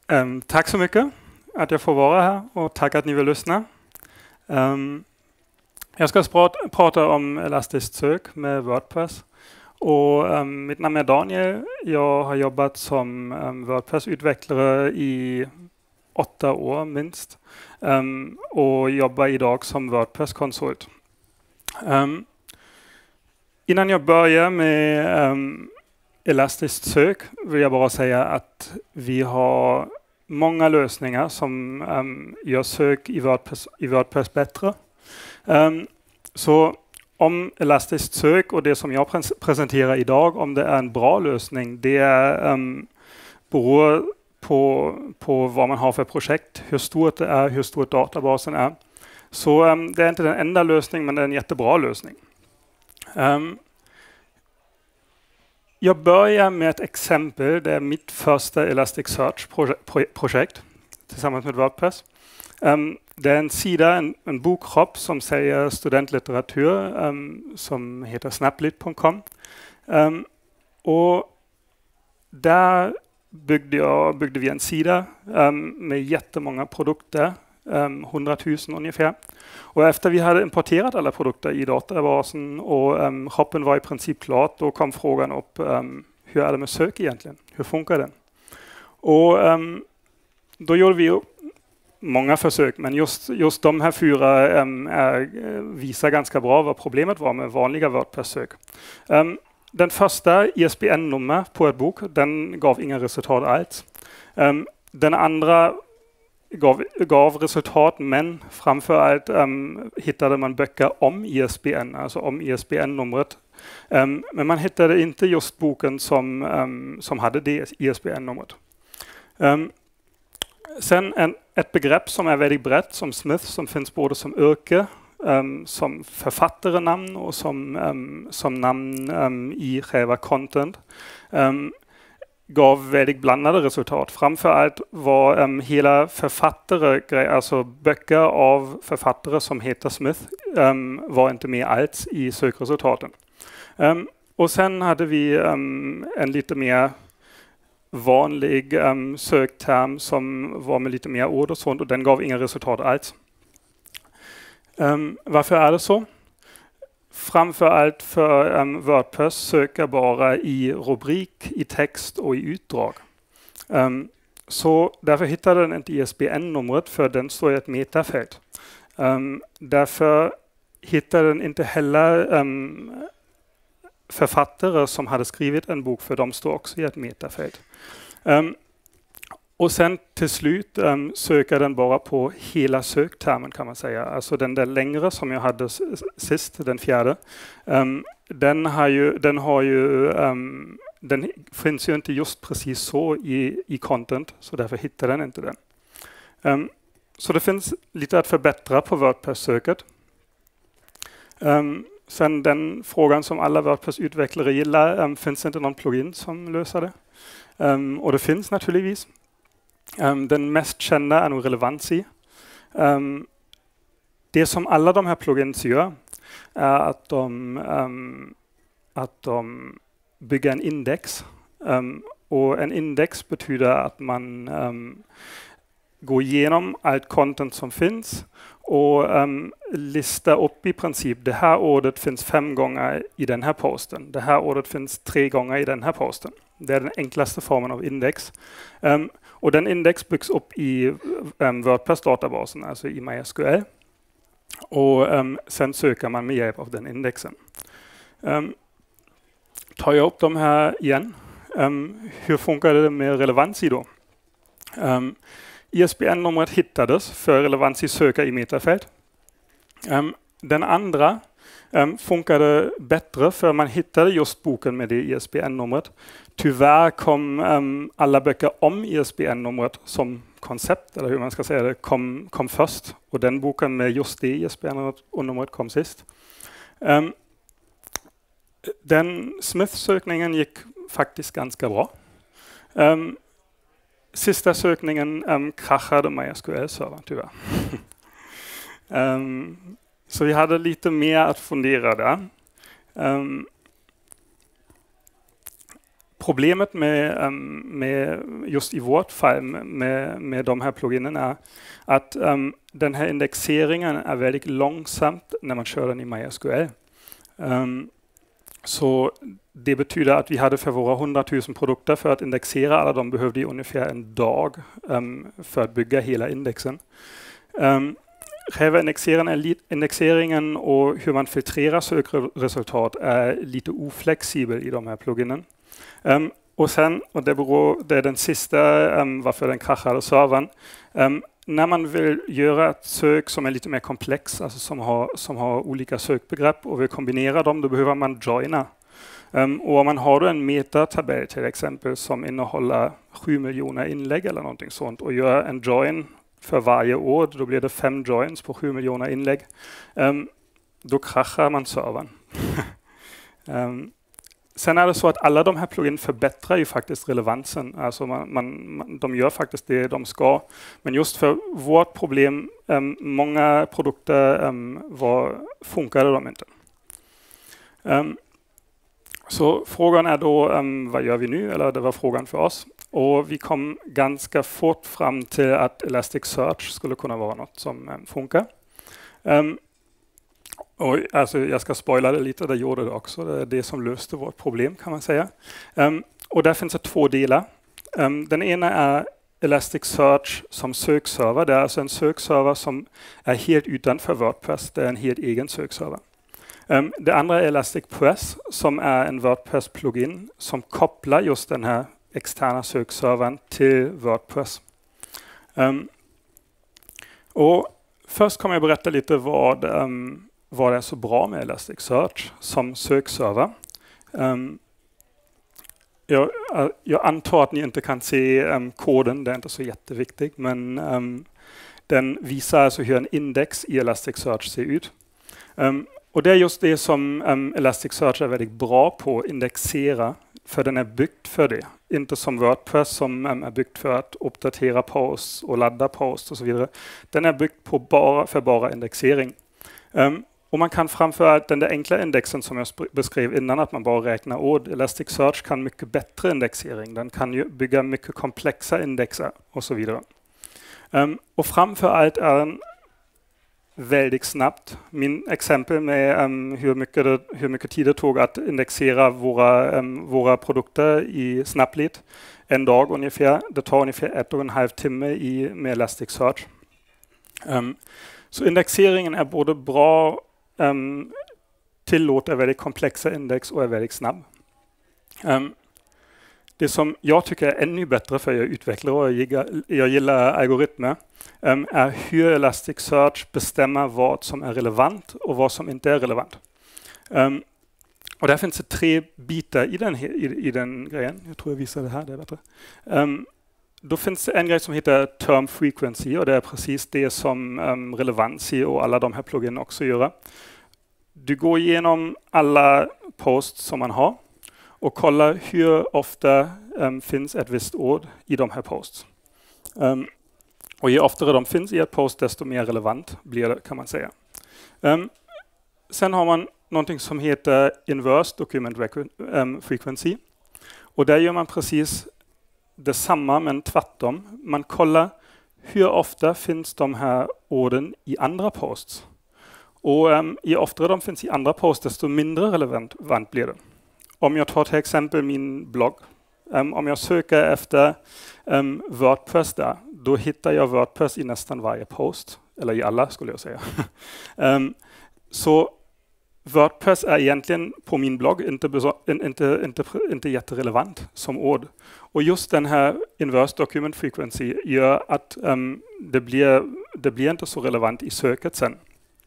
Tack så mycket att jag får vara här och tack att ni vill lyssna. Jag ska prata om elastiskt sök med WordPress. Och, mitt namn är Daniel. Jag har jobbat som WordPress-utvecklare i 8 år minst. Och jobbar idag som WordPress-konsult. Innan jag börjar med elastiskt sök vill jag bara säga att vi har många lösningar som gör sök i WordPress bättre. Så om elastiskt sök och det som jag presenterar idag, om det är en bra lösning, det är, beror på vad man har för projekt, hur stort det är, hur stor databasen är. Så det är inte den enda lösningen, men det är en jättebra lösning. Jag börjar med ett exempel. Det är mitt första Elasticsearch-projekt tillsammans med WordPress. Det är en sida, en bokkropp som säger studentlitteratur som heter snaplit.com. Och där byggde vi en sida med jättemånga produkter, 100 000 ungefär. Och efter vi hade importerat alla produkter i databasen och shoppen var i princip klart, då kom frågan upp, hur är det med sök egentligen? Hur funkar den? Och då gjorde vi många försök, men just de här 4 visar ganska bra vad problemet var med vanliga WordPress-sök. Den första, ISBN-nummer på ett bok, den gav inga resultat alls. Den andra gav resultat, men framför allt hittade man böcker om ISBN, alltså om ISBN-numret. Men man hittade inte just boken som hade det ISBN-numret. Sen ett begrepp som är väldigt brett, som Smith, som finns både som yrke, som författarenamn och som namn i själva content, gav väldigt blandade resultat. Framför allt var hela författare, alltså böcker av författare som heter Smith, var inte med alls i sökresultaten. Och sen hade vi en lite mer vanlig sökterm som var med lite mer ord och sånt, och den gav inga resultat alls. Varför är det så? Framför allt för WordPress söker bara i rubrik, i text och i utdrag. Så därför hittar den inte ISBN-numret, för den står i ett metafält. Därför hittar den inte heller författare som hade skrivit en bok, för de står också i ett metafält. Och sen till slut söker den bara på hela söktermen, kan man säga. Alltså den där längre som jag hade sist, den 4. Den finns ju inte just precis så i content, så därför hittar den inte den. Så det finns lite att förbättra på WordPress-söket. Sen den frågan som alla WordPress-utvecklare gillar, finns inte någon plugin som löser det. Och det finns naturligtvis. Den mest kända är nog Relevancy. Det som alla de här plugins gör är att de bygger en index. Och en index betyder att man går igenom allt content som finns och listar upp i princip, det här ordet finns 5 gånger i den här posten. Det här ordet finns 3 gånger i den här posten. Det är den enklaste formen av index. Och den index byggs upp i WordPress-databasen, alltså i MySQL. Och sen söker man med hjälp av den indexen. Tar jag upp de här igen. Hur funkar det med Relevancy då? ISBN-numret hittades för Relevancy söka i metafält. Den andra funkade bättre, för man hittade just boken med det ISBN-numret. Tyvärr kom alla böcker om ISBN-numret som koncept, eller hur man ska säga det, kom först. Och den boken med just det ISBN-numret kom sist. Den Smith-sökningen gick faktiskt ganska bra. Sista sökningen kraschade MySQL-servern tyvärr. Så vi hade lite mer att fundera där. Problemet med just i vårt fall med de här pluginen är att den här indexeringen är väldigt långsamt när man kör den i MySQL. Så det betyder att vi hade för våra 100 000 produkter för att indexera alla, de behövde ungefär en dag för att bygga hela indexen. Själva indexeringen och hur man filtrerar sökresultat är lite oflexibel i de här pluginen. Och det är den sista varför den kraschade servern. När man vill göra ett sök som är lite mer komplex, alltså som har olika sökbegrepp och vill kombinera dem, då behöver man joina. Och om man har en metatabell till exempel som innehåller 7 miljoner inlägg eller någonting sånt och gör en join för varje år, då blir det 5 joins på 7 miljoner inlägg. Då kraschar man servern. Sen är det så att alla de här plugin förbättrar ju faktiskt relevansen. Alltså de gör faktiskt det de ska. Men just för vårt problem, många produkter funkade de inte. Så frågan är då, vad gör vi nu? Eller det var frågan för oss. Och vi kom ganska fort fram till att Elasticsearch skulle kunna vara något som funkar. Och alltså jag ska spoila det lite, det gjorde det också. Det är det som löste vårt problem kan man säga. Och där finns det 2 delar. Den ena är Elasticsearch som sökserver. Det är alltså en sökserver som är helt utanför WordPress. Det är en helt egen sökserver. Det andra är ElasticPress som är en WordPress-plugin som kopplar just den här externa sökservern till WordPress. Och först kommer jag berätta lite vad är så bra med Elasticsearch som sökserver. Jag antar att ni inte kan se koden, det är inte så jätteviktigt, men den visar alltså hur en index i Elasticsearch ser ut. Och det är just det som Elasticsearch är väldigt bra på, indexera, för den är byggt för det. Inte som WordPress som är byggt för att uppdatera posts och ladda posts och så vidare. Den är byggt på för bara indexering. Och man kan framföra den där enkla indexen som jag beskrev innan, att man bara räknar ord. Elasticsearch kan mycket bättre indexering. Den kan ju bygga mycket komplexa indexer och så vidare. Och framför allt är den väldigt snabbt. Min exempel med hur mycket tid det tog att indexera våra produkter i Snaplead. En dag ungefär. Det tar ungefär 1,5 timme med Elasticsearch. Så indexeringen är både bra, tillåter väldigt komplexa index och är väldigt snabb. Det som jag tycker är ännu bättre, för jag är utvecklare och jag gillar algoritmer, är hur Elasticsearch bestämmer vad som är relevant och vad som inte är relevant. Och där finns det 3 bitar i den grejen. Jag tror jag visar det här, det är bättre. Då finns det en grej som heter term frequency och det är precis det som relevancy och alla de här plugin också gör. Du går igenom alla posts som man har och kollar hur ofta finns ett visst ord i de här posts. Och ju oftare de finns i ett post, desto mer relevant blir det, kan man säga. Sen har man någonting som heter inverse document frequency. Och där gör man precis detsamma, men tvärtom. Man kollar hur ofta finns de här orden i andra posts. Och ju oftare de finns i andra posts, desto mindre relevant blir det. Om jag tar till exempel min blogg. Om jag söker efter WordPress där, då hittar jag WordPress i nästan varje post. Eller i alla, skulle jag säga. Så WordPress är egentligen på min blogg inte jätterelevant som ord. Och just den här inverse document frequency gör att det blir inte så relevant i söket sen.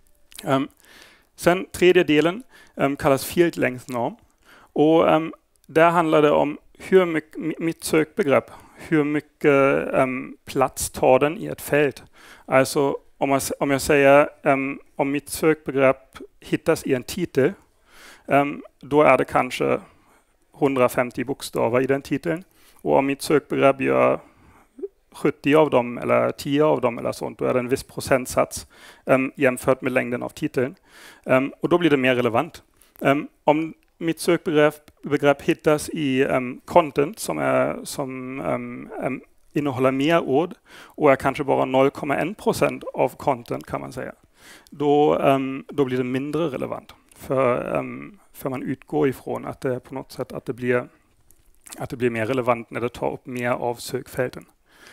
Sen tredje delen kallas field length norm. Och där handlar det om hur mycket, mitt sökbegrepp, hur mycket plats tar den i ett fält. Alltså om jag säger om mitt sökbegrepp hittas i en titel, då är det kanske 150 bokstäver i den titeln. Och om mitt sökbegrepp gör 70 av dem eller 10 av dem eller sånt, då är det en viss procentsats jämfört med längden av titeln. Och då blir det mer relevant. mitt sökbegrepp hittas i content som innehåller mer ord och är kanske bara 0,1% av content kan man säga. Då blir det mindre relevant. För man utgår ifrån att det på något sätt att det blir mer relevant när det tar upp mer av sökfälten.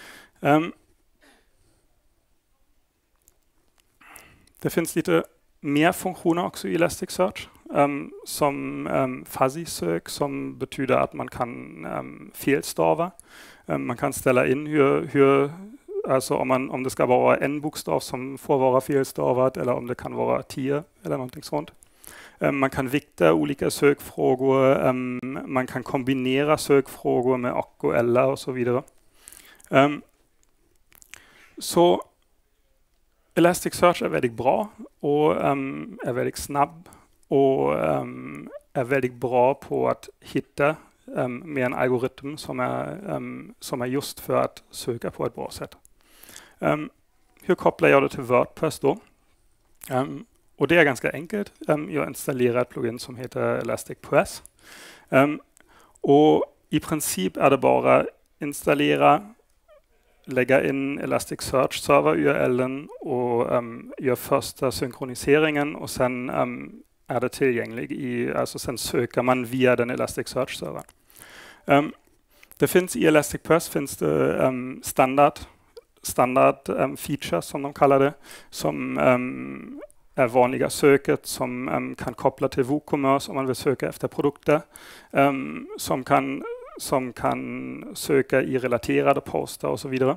Det finns lite mer funktioner också i Elasticsearch som fuzzy-sök som betyder att man kan felstava. Man kan ställa in alltså om det ska vara en bokstav som får vara felstavat eller om det kan vara 10 eller någonting sånt. Man kan vikta olika sökfrågor, man kan kombinera sökfrågor med och eller och så vidare. Så Elasticsearch är väldigt bra och är väldigt snabb och är väldigt bra på att hitta med en algoritm som är just för att söka på ett bra sätt. Hur kopplar jag det till WordPress då? Och det är ganska enkelt. Jag installerar ett plugin som heter Elastic Press. Och i princip är det bara installera, lägga in Elasticsearch server-URLen och gör första synkroniseringen och sen är det tillgänglig alltså sen söker man via den Elasticsearch-servern. Det finns i Elastic Press finns det standard features som de kallar det, som är vanliga söket som kan koppla till WooCommerce om man vill söka efter produkter, som kan söka i relaterade poster och så vidare.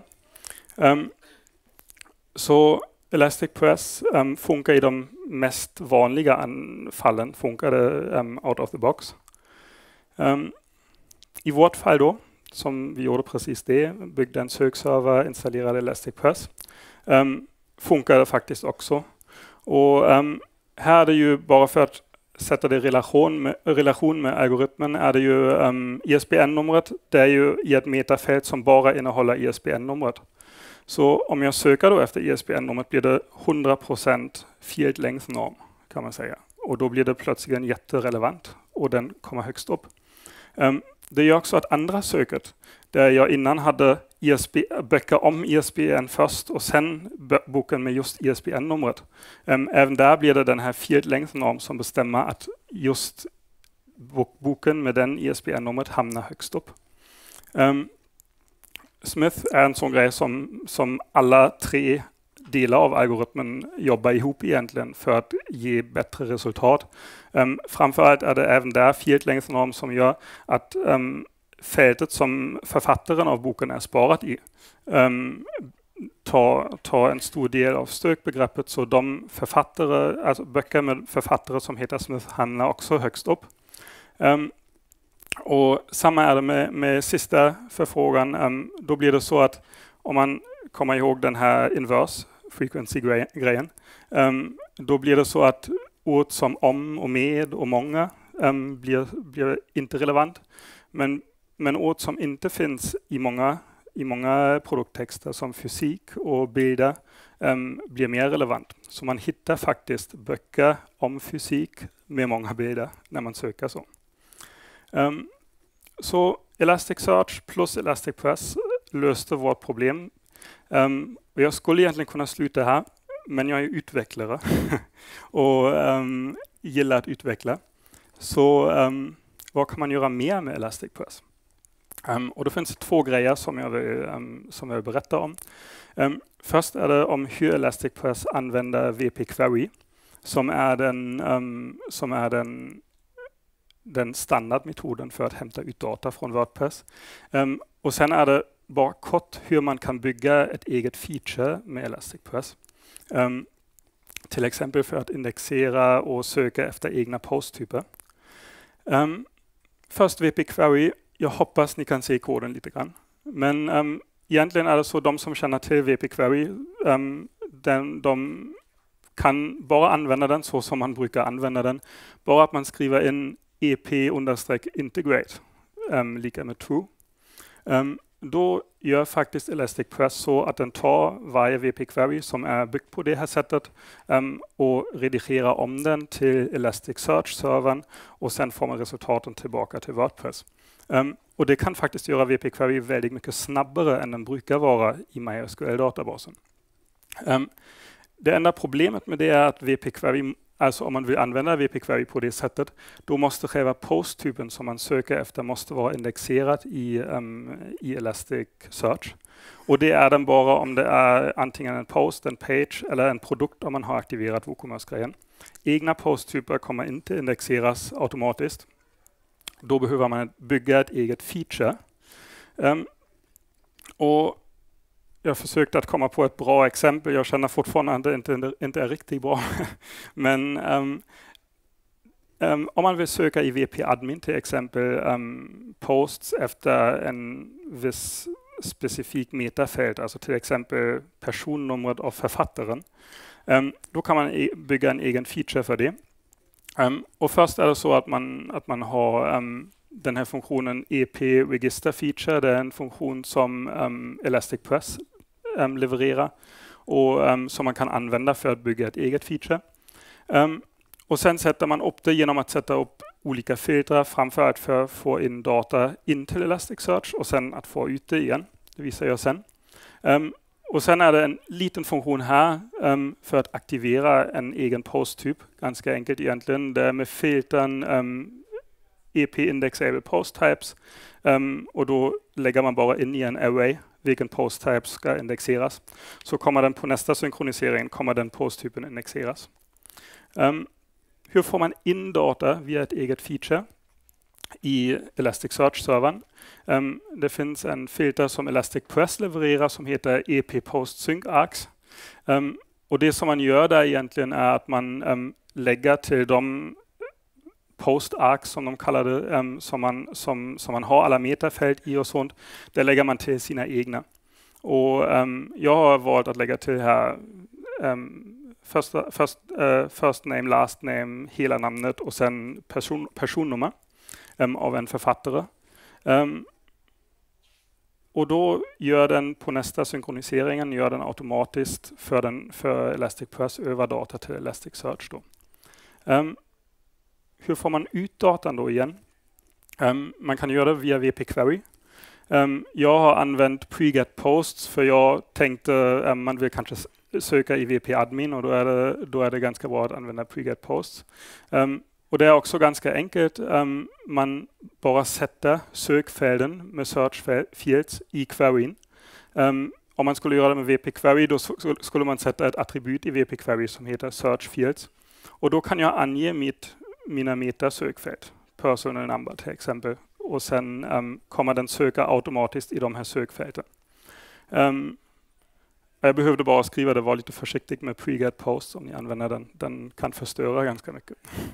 Så Elastic Press funkar i de mest vanliga fallen, funkar det out of the box. I vårt fall då, som vi gjorde precis det, byggde en sökserver, installerade Elastic Press, funkar det faktiskt också. Och här är det ju bara för att sätta det i relation med algoritmen är det ju ISBN-numret. Det är ju i ett metafält som bara innehåller ISBN-numret. Så om jag söker då efter ISBN-numret blir det 100% field length norm kan man säga. Och då blir det plötsligt jätterelevant och den kommer högst upp. Det gör också att andra söket, där jag innan hade böcker om ISBN först och sen boken med just ISBN-numret. Även där blir det den här field length norm som bestämmer att just boken med den ISBN-numret hamnar högst upp. Smith är en sån grej som alla tre delar av algoritmen jobbar ihop egentligen för att ge bättre resultat. Framförallt är det även där field length norm som gör att fältet som författaren av boken är sparat i tar en stor del av sökbegreppet, så de författare, alltså böcker med författare som heter Smith hamnar också högst upp. Och samma är det med sista förfrågan. Då blir det så att om man kommer ihåg den här inverse frequency-grejen, då blir det så att ord som om och med och många blir inte relevant. Men ord som inte finns i många produkttexter som fysik och bilder blir mer relevant. Så man hittar faktiskt böcker om fysik med många bilder när man söker så. Så Elasticsearch plus Elastic Press löste vårt problem. Och jag skulle egentligen kunna sluta här, men jag är utvecklare och gillar att utveckla. Så vad kan man göra mer med Elastic Press? Och då finns det två grejer som jag vill berätta om. Först är det om hur Elastic Press använder WP Query, som är den standardmetoden för att hämta ut data från WordPress. Och sen är det bara kort hur man kan bygga ett eget feature med Elastic Press. Till exempel för att indexera och söka efter egna posttyper. Först WP Query. Jag hoppas ni kan se koden lite grann. Men egentligen är det så de som känner till WP Query, de kan bara använda den så som man brukar använda den. Bara att man skriver in ep_integrate lika med true. då gör faktiskt Elasticpress så att den tar varje WP-query som är byggt på det här sättet och redigerar om den till Elasticsearch-servern och sen får man resultaten tillbaka till WordPress. Och det kan faktiskt göra WP-query väldigt mycket snabbare än den brukar vara i MySQL-databasen. Det enda problemet med det är att WP-query, alltså om man vill använda WP-query på det sättet, då måste själva post-typen som man söker efter måste vara indexerat i Elasticsearch. Och det är den bara om det är antingen en post, en page eller en produkt om man har aktiverat WooCommerce-grejen. Egna post-typer kommer inte indexeras automatiskt. Då behöver man bygga ett eget feature. Och jag försökte att komma på ett bra exempel. Jag känner fortfarande att det inte är riktigt bra. Men om man vill söka i WP-admin till exempel posts efter en viss specifik metafält, alltså till exempel personnumret av författaren, då kan man bygga en egen feature för det. Och först är det så att man har den här funktionen EP Register Feature. Det är en funktion som Elasticpress levererar och som man kan använda för att bygga ett eget feature. Och sen sätter man upp det genom att sätta upp olika filtrar, framför allt för att få in data in till Elasticsearch och sen att få ut det igen. Det visar jag sen. Och sen är det en liten funktion här för att aktivera en egen posttyp. Ganska enkelt egentligen. Det är med filtern EP Indexable Post Types. Och då lägger man bara in i en array vilken post type ska indexeras. Så kommer den på nästa synkronisering, kommer den posttypen indexeras. Hur får man in data via ett eget feature i Elasticsearch-servern? Det finns en filter som Elasticpress levererar som heter EP Post Sync Arcs. Och det som man gör där egentligen är att man lägger till de post arcs som de kallar det, som man har alla metafält i och sånt, det lägger man till sina egna. Och jag har valt att lägga till här first name, last name, hela namnet och sen personnummer av en författare. Och då gör den på nästa synkroniseringen gör den automatiskt för Elasticpress över data till Elasticsearch då. Hur får man ut datan då igen? Man kan göra det via WP-query. Jag har använt pre-get posts för jag tänkte man vill kanske söka i WP-admin och då är det ganska bra att använda pre-get posts. Och det är också ganska enkelt. Man bara sätter sökfälten med search fields i queryn. Om man skulle göra det med WP-query då skulle man sätta ett attribut i WP-query som heter search fields. Och då kan jag ange mina metasökfält, personal number till exempel. Och sen kommer den söka automatiskt i de här sökfälten. Jag behövde bara skriva det, var lite försiktig med pre-get posts om ni använder den. Den kan förstöra ganska mycket.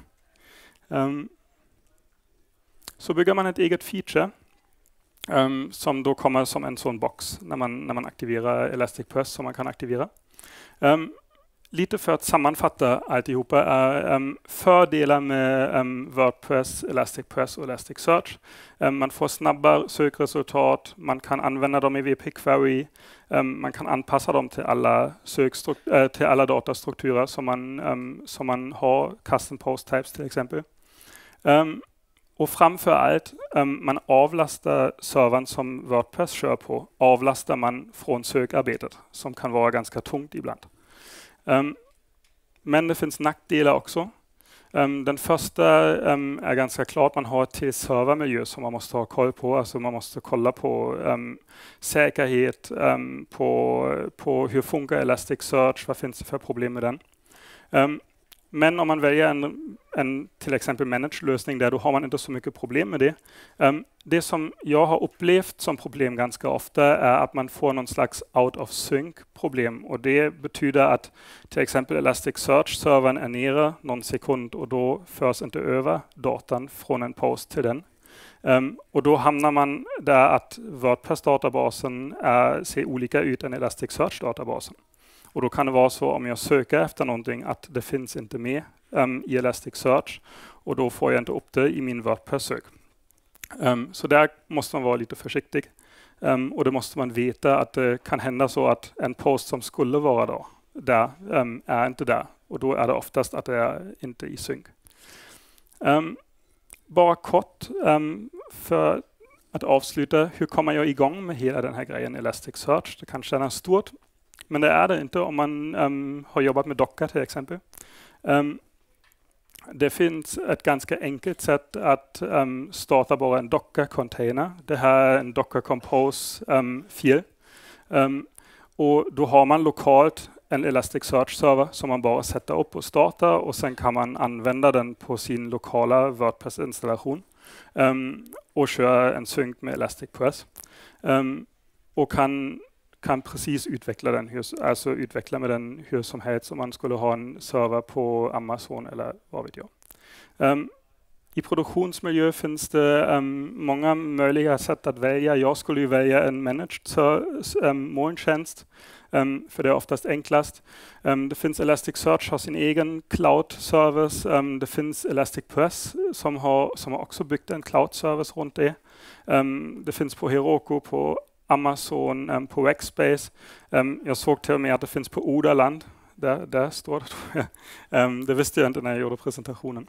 Så bygger man ett eget feature som då kommer som en sån box när man aktiverar Elasticpress som man kan aktivera. Lite för att sammanfatta alltihopa är fördelar med WordPress, Elasticpress och Elasticsearch. Man får snabbare sökresultat, man kan använda dem i WP-query, man kan anpassa dem till alla datastrukturer som man har, custom post types till exempel. Och framför allt, man avlastar servern som WordPress kör på, avlastar man från sökarbetet som kan vara ganska tungt ibland. Men det finns nackdelar också. Den första är ganska klart, man har till servermiljö som man måste ha koll på. Alltså man måste kolla på säkerhet, på hur funkar Elasticsearch, vad finns det för problem med den. Men om man väljer en till exempel managed-lösning där, då har man inte så mycket problem med det. Det som jag har upplevt som problem ganska ofta är att man får någon slags out of sync-problem. Och det betyder att till exempel Elasticsearch-servern är nere någon sekund och då förs inte över datan från en post till den. Och då hamnar man där att WordPress-databasen ser olika ut än Elasticsearch-databasen. Och då kan det vara så om jag söker efter någonting att det finns inte med i Elasticsearch och då får jag inte upp det i min WordPress-sök. Så där måste man vara lite försiktig. Och det måste man veta att det kan hända så att en post som skulle vara då, där är inte där. Och då är det oftast att det är inte i synk. Bara kort för att avsluta, hur kommer jag igång med hela den här grejen Elasticsearch? Det kan kännas stort, men det är det inte om man har jobbat med Docker till exempel. Det finns ett ganska enkelt sätt att starta bara en Docker-container. Det här är en Docker Compose-fil. Och då har man lokalt en Elasticsearch-server som man bara sätter upp och startar, och sen kan man använda den på sin lokala WordPress-installation och köra en synk med ElasticPress. Och kan precis utveckla den, alltså utveckla med den hur som helst om man skulle ha en server på Amazon eller vad vet jag. I produktionsmiljö finns det många möjliga sätt att välja. Jag skulle ju välja en managed molntjänst, för det är oftast enklast. Det finns Elasticsearch har sin egen cloud-service. Det finns ElasticPress som har också byggt en cloud-service runt det. Det finns på Heroku, på Amazon, på Rackspace. Jag såg till och med att det finns på Odaland. Där står det, tror jag. Det visste jag inte när jag gjorde presentationen.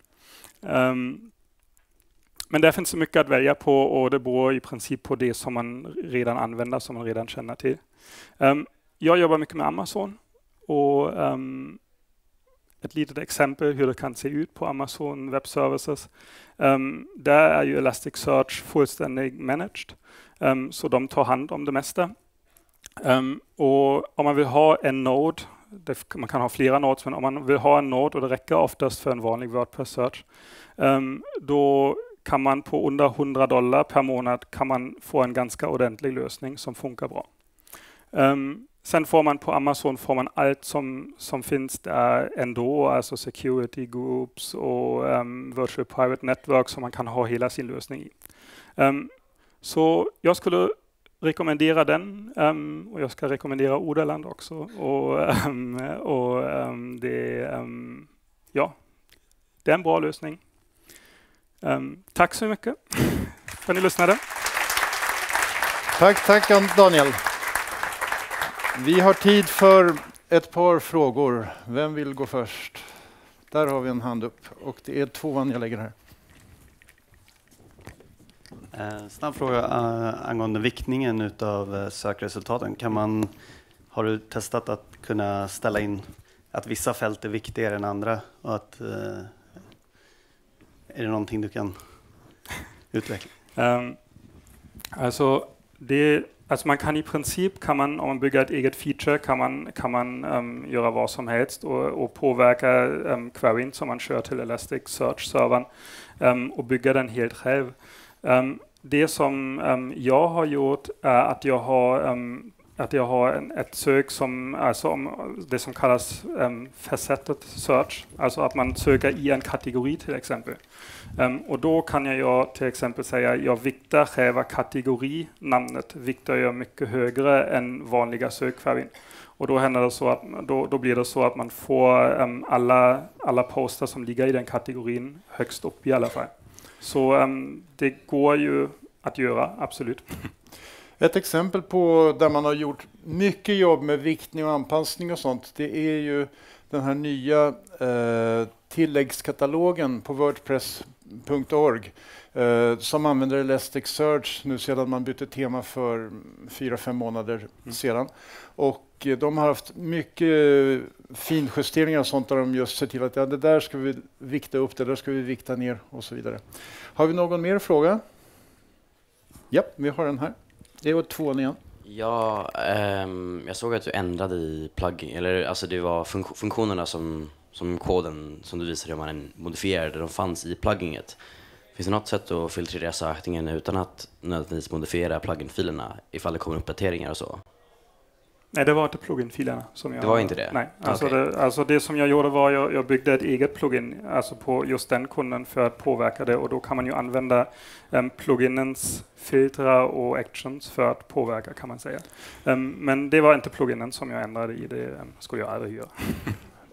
Men där finns så mycket att välja på, och det beror i princip på det som man redan använder, som man redan känner till. Jag jobbar mycket med Amazon, och ett litet exempel hur det kan se ut på Amazon Web Services. Där är ju Elasticsearch fullständigt managed, så de tar hand om det mesta. Och om man vill ha en node, man kan ha flera nodes, men om man vill ha en node, och det räcker oftast för en vanlig WordPress-search, då kan man på under $100 per månad kan man få en ganska ordentlig lösning som funkar bra. Sen får man på Amazon allt som finns där ändå, alltså security groups och virtual private network som man kan ha hela sin lösning i. Så jag skulle rekommendera den, och jag ska rekommendera Odaland också. Det är en bra lösning. Tack så mycket för att ni lyssnade. Tack Daniel. Vi har tid för ett par frågor. Vem vill gå först? Där har vi en hand upp, och det är 2:an jag lägger här. Snabb fråga angående viktningen utav sökresultaten. Har du testat att kunna ställa in att vissa fält är viktigare än andra? Och att, är det någonting du kan utveckla? Alltså man kan i princip, om man bygger ett eget feature, kan man göra vad som helst och påverka queryn som man kör till Elasticsearch-servern och bygga den helt själv. Det som jag har gjort är att jag har ett sök det som kallas faceted search, alltså att man söker i en kategori till exempel. Och då kan jag till exempel säga jag viktar själva kategorinamnet viktar jag mycket högre än vanliga sökqueryn. Och då händer det så att då blir det så att man får alla poster som ligger i den kategorin högst upp i alla fall. Så det går ju att göra, absolut. Ett exempel på där man har gjort mycket jobb med viktning och anpassning och sånt, det är ju den här nya tilläggskatalogen på wordpress.org som använder Elasticsearch nu sedan man bytte tema för 4-5 månader sedan. Och de har haft mycket finjusteringar och sånt där de just ser till att det där ska vi vikta upp, det där ska vi vikta ner och så vidare. Har vi någon mer fråga? Ja, vi har den här. Det var 2:an igen. Ja, jag såg att du ändrade i plugin, eller alltså det var funktionerna som koden som du visade hur man modifierade, de fanns i pluginet. Finns det något sätt att filtrera sökningen utan att nödvändigtvis modifiera pluginfilerna ifall det kommer uppdateringar och så? Nej, det var inte plugin-filerna som jag... Det var inte det? Nej, Okay. Det som jag gjorde var jag byggde ett eget plugin alltså på just den kunden för att påverka det, och då kan man ju använda pluginens filtrar och actions för att påverka, kan man säga. Men det var inte pluginen som jag ändrade i, det skulle jag aldrig göra.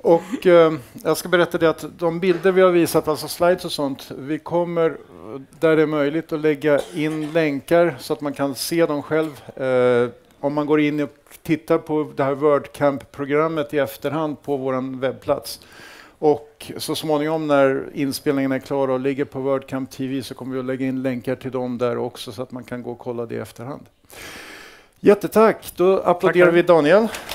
Och jag ska berätta det att de bilder vi har visat, alltså slides och sånt, vi kommer där det är möjligt att lägga in länkar så att man kan se dem själv. Om man går in och tittar på det här WordCamp-programmet i efterhand på vår webbplats. Och så småningom när inspelningen är klar och ligger på WordCamp TV så kommer vi att lägga in länkar till dem där också så att man kan gå och kolla det i efterhand. Jättetack, då applåderar vi Daniel.